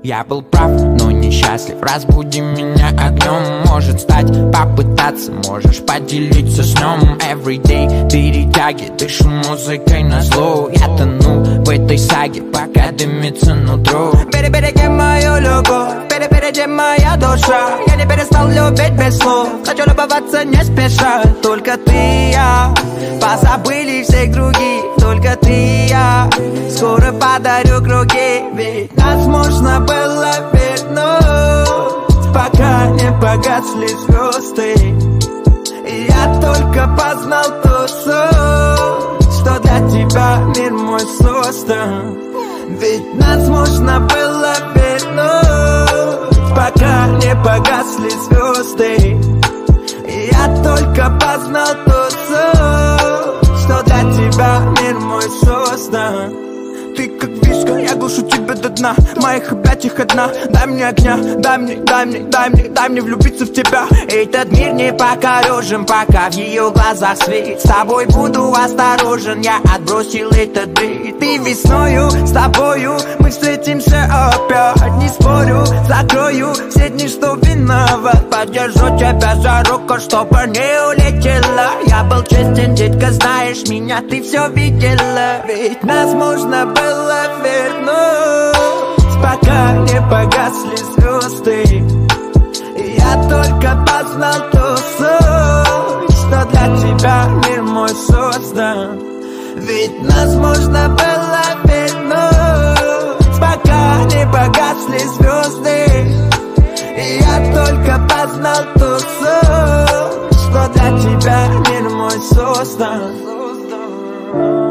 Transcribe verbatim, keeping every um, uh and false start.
Я был прав, но несчастлив. Разбуди меня огнем. Может стать, попытаться, можешь поделиться сном. Everyday перетяги, дышу музыкой на зло. Я тону в этой саге, пока дымится нутро. Перебереги мою любовь, перебереги моя душа. Я не перестал любить без слов, хочу любоваться не спеша. Только ты и я, позабыли всех других. Только ты и я, скоро подарю круги. Ведь нас можно было вернуть, пока не погасли звезды. И я только познал ту суть, что для тебя мир мой создан. Ведь нас можно было вернуть, пока не погасли звезды. И я только познал ту суть, что для тебя мир мой создан. Ты как виска, я глушу тебя до дна. В моих объятиях одна. Дай мне огня, дай мне, дай мне, дай мне, дай мне влюбиться в тебя. Этот мир не покорежен, пока в ее глазах свет. С тобой буду осторожен, я отбросил этот бред. Ты весною, с тобою мы встретимся опять. Не спорю, закрою все дни, что виноват. Подержу тебя за руку, чтобы не улетела. Я был честен, детка, знаешь меня, ты все видела. Ведь нас можно было вернуть, пока не погасли звезды. И я только познал ту суть, что для тебя мир мой создан. Ведь нас можно было вернуть, пока не погасли звезды. И я только познал ту суть, что для тебя мир мой создан.